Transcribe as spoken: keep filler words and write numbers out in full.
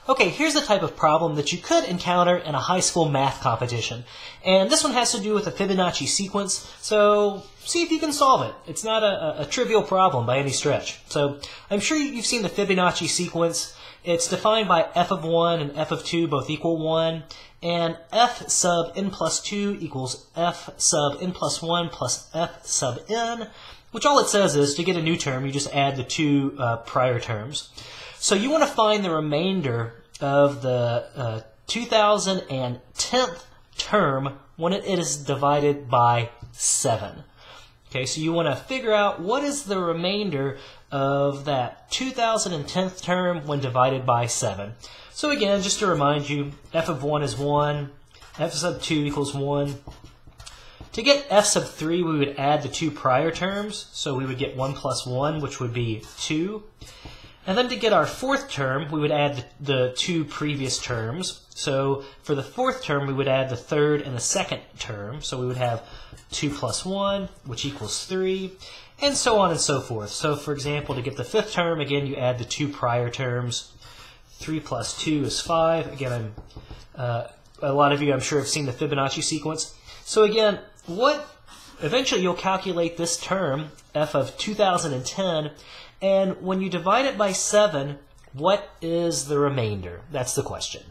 Okay, here's the type of problem that you could encounter in a high school math competition. And this one has to do with a Fibonacci sequence, so see if you can solve it. It's not a, a trivial problem by any stretch. So I'm sure you've seen the Fibonacci sequence. It's defined by f of one and f of two both equal one, and f sub n plus two equals f sub n plus one plus f sub n, which all it says is to get a new term, you just add the two uh, prior terms. So you want to find the remainder of the uh, two thousand tenth term when it is divided by seven. Okay, so you want to figure out what is the remainder of that two thousand tenth term when divided by seven. So again, just to remind you, f of one is one, f sub two equals one. To get f sub three, we would add the two prior terms, so we would get one plus one, which would be two. And then to get our fourth term, we would add the, the two previous terms. So for the fourth term, we would add the third and the second term. So we would have two plus one, which equals three, and so on and so forth. So for example, to get the fifth term, again, you add the two prior terms. three plus two is five. Again, I'm, uh, a lot of you, I'm sure, have seen the Fibonacci sequence. So again, what eventually you'll calculate this term, f of two thousand ten, and when you divide it by seven, what is the remainder? That's the question.